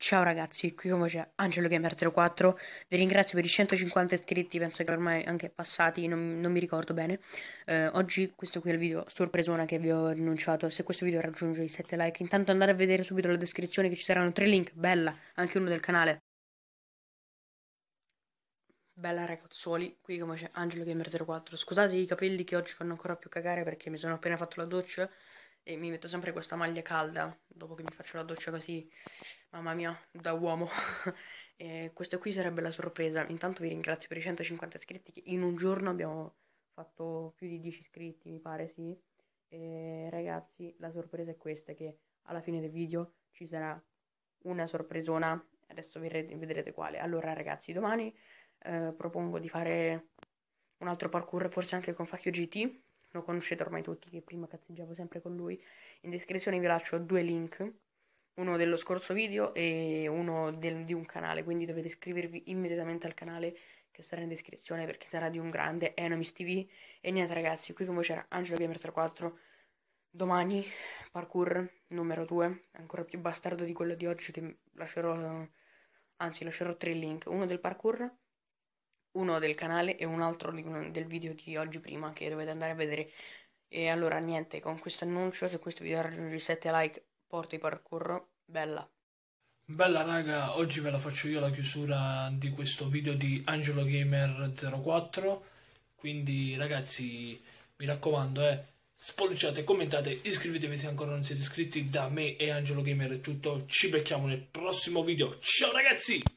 Ciao ragazzi, qui come c'è Angelo Gamer04, vi ringrazio per i 150 iscritti, penso che ormai anche passati, non mi ricordo bene. Oggi questo qui è il video sorpresona che vi ho annunciato. Se questo video raggiunge i 7 like, intanto andate a vedere subito la descrizione che ci saranno 3 link, bella, anche uno del canale. Bella ragazzuoli, qui come c'è Angelo Gamer04. Scusate i capelli che oggi fanno ancora più cagare perché mi sono appena fatto la doccia e mi metto sempre questa maglia calda dopo che mi faccio la doccia così, mamma mia, da uomo. E questa qui sarebbe la sorpresa. Intanto vi ringrazio per i 150 iscritti che in un giorno abbiamo fatto più di 10 iscritti, mi pare, sì. E ragazzi, la sorpresa è questa, che alla fine del video ci sarà una sorpresona, adesso vedrete quale. Allora ragazzi, domani propongo di fare un altro parkour, forse anche con Facchio GT. Lo conoscete ormai tutti, che prima cazzeggiavo sempre con lui. In descrizione vi lascio 2 link, uno dello scorso video e uno di un canale, quindi dovete iscrivervi immediatamente al canale che sarà in descrizione perché sarà di un grande Enemies TV. E niente ragazzi, qui come c'era Angelo Gamer 34, domani parkour numero 2, ancora più bastardo di quello di oggi che lascerò, anzi lascerò 3 link, uno del parkour, uno del canale e un altro del video di oggi prima che dovete andare a vedere. E allora niente, con questo annuncio, se questo video raggiunge i 7 like, porto i parkour, bella. Bella raga, oggi ve la faccio io la chiusura di questo video di Angelo Gamer 04. Quindi ragazzi, mi raccomando, spolliciate, commentate, iscrivetevi se ancora non siete iscritti. Da me e Angelo Gamer è tutto, ci becchiamo nel prossimo video. Ciao ragazzi!